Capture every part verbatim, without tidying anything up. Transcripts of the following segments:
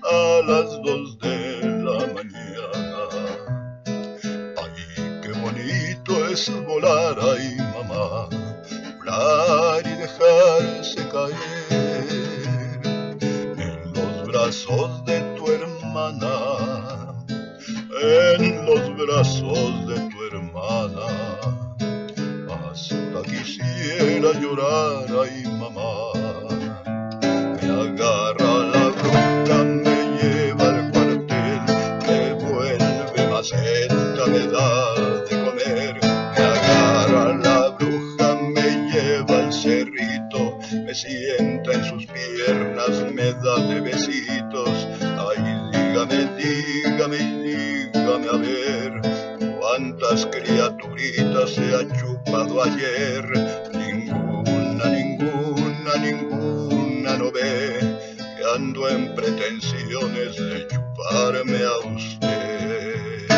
a las dos de la mañana. Ay, qué bonito es volar, ay mamá, volar y dejarse caer en los brazos de tu hermana, en los brazos de tu hermana. Hasta quisiera llorar, ay mamá. Me agarra la bruja, me lleva al cuartel, me vuelve maceta, me da de comer. Me agarra la bruja, me lleva al cerrito, me sienta en sus piernas, me da de besitos. Ay, dígame, dígame, dígame a ver, ¿cuántas criaturitas se ha chupado ayer? Ninguna, ninguna, ninguna no ve que ando en pretensiones de chuparme a usted.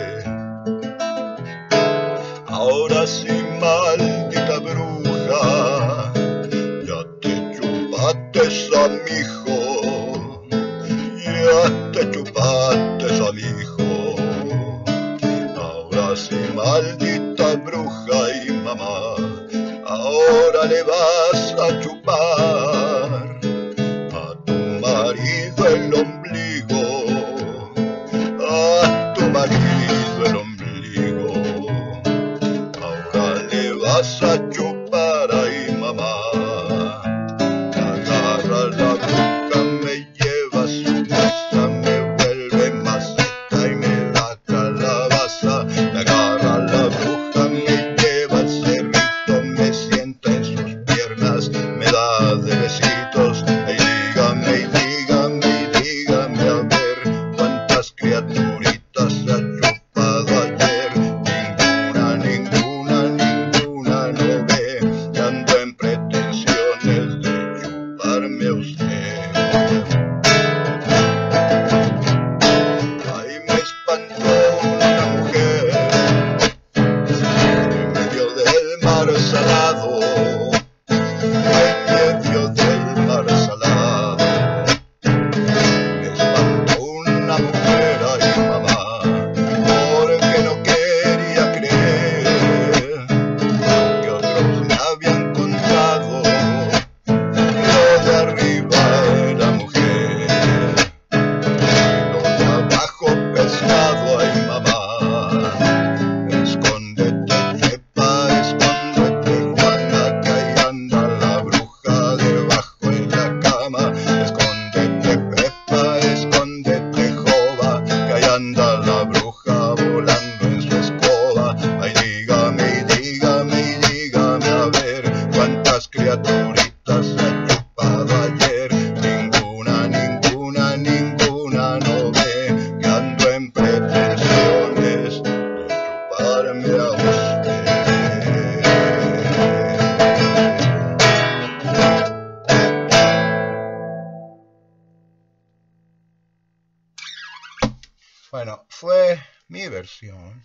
Ahora sí, maldita bruja, ya te chupaste a mi hijo, ya te chupaste a mi hijo. Ahora sí, maldita bruja y mamá, ahora le vas a chupar a tu marido el ombligo, a tu marido el ombligo. Ahora le vas a chupar, ay mamá. Me agarra la bruja, me lleva a su casa, me vuelve maceta y me da calabaza. Me agarra la bruja, me lleva al cerrito, me sienta en sus piernas, me da de besitos. Ay, dígame, dígame, dígame a ver, ¿cuántas criaturitas se ha chupado ayer? Ninguna, ninguna, ninguna no ve que ando en pretensiones de chuparme a usted. Ay, me espantó una mujer en medio del mar salado, en medio del mar salado. Me espantó una mujer, ay mamá, porque no quería creer que otros me habían contado. Lo de arriba era mujer, lo de abajo pescado, ay mamá. Escóndete, Chepa, escóndete, Juana, que ahí anda la bruja debajo en la cama. Escóndete, Pepa, escóndete, Jova, que ahí anda la bruja volando en su escoba. Ay, dígame, dígame, dígame a ver, ¿cuántas criaturitas se ha chupado ayer? Ninguna, ninguna, ninguna no ve que ando en pretensiones de chuparme a usted. Bueno, fue mi versión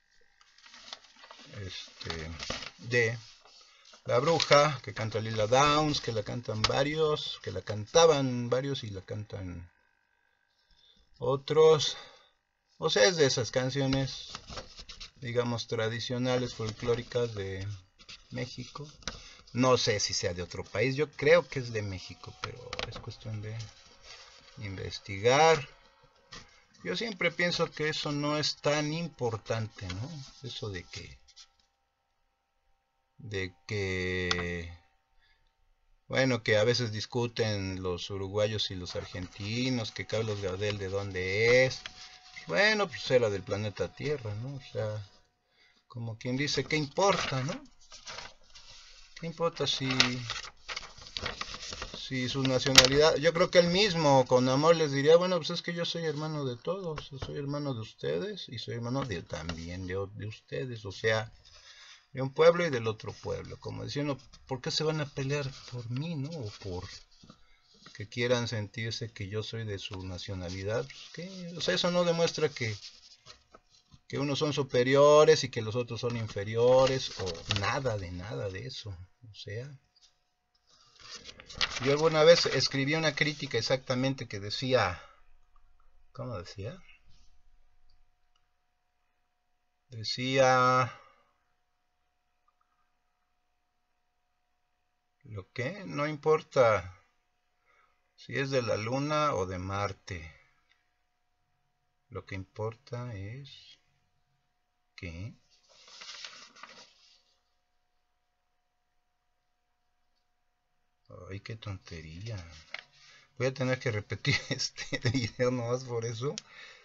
este, de La Bruja, que canta Lila Downs, que la cantan varios, que la cantaban varios y la cantan otros. O sea, es de esas canciones, digamos, tradicionales, folclóricas de México. No sé si sea de otro país, yo creo que es de México, pero es cuestión de investigar. Yo siempre pienso que eso no es tan importante, ¿no? Eso de que, de que, bueno, que a veces discuten los uruguayos y los argentinos, que Carlos Gardel de dónde es. Bueno, pues era del planeta Tierra, ¿no? O sea, como quien dice, ¿qué importa, no? ¿Qué importa si, si su nacionalidad? Yo creo que él mismo, con amor, les diría, bueno, pues es que yo soy hermano de todos, yo soy hermano de ustedes y soy hermano de también de, de ustedes, o sea, de un pueblo y del otro pueblo, como diciendo, ¿por qué se van a pelear por mí, no? O por que quieran sentirse que yo soy de su nacionalidad, pues, ¿qué? O sea, eso no demuestra que que unos son superiores y que los otros son inferiores, o nada de nada de eso. O sea, yo alguna vez escribí una crítica exactamente que decía, ¿Cómo decía? Decía... Lo que no importa si es de la Luna o de Marte. Lo que importa es que... Ay, qué tontería. Voy a tener que repetir este video nomás por eso.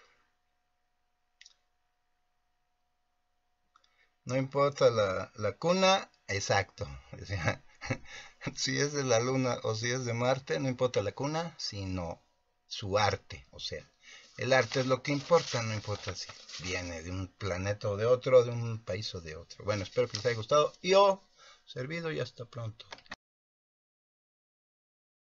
No importa la, la cuna, exacto. O sea, si es de la Luna o si es de Marte, no importa la cuna, sino su arte. O sea, el arte es lo que importa, no importa si viene de un planeta o de otro, de un país o de otro. Bueno, espero que les haya gustado y o servido y hasta pronto.